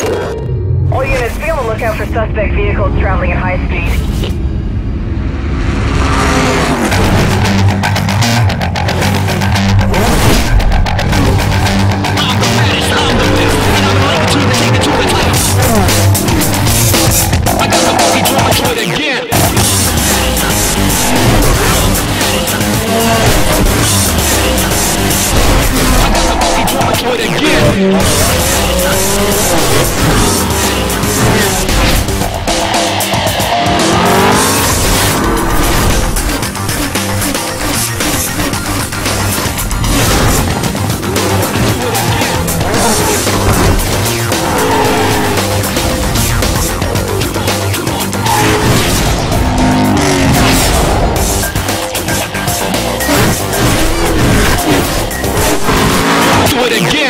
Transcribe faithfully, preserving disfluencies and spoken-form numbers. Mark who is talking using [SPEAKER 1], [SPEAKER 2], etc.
[SPEAKER 1] All units, be on the lookout for suspect vehicles traveling at high speed.
[SPEAKER 2] Do it again.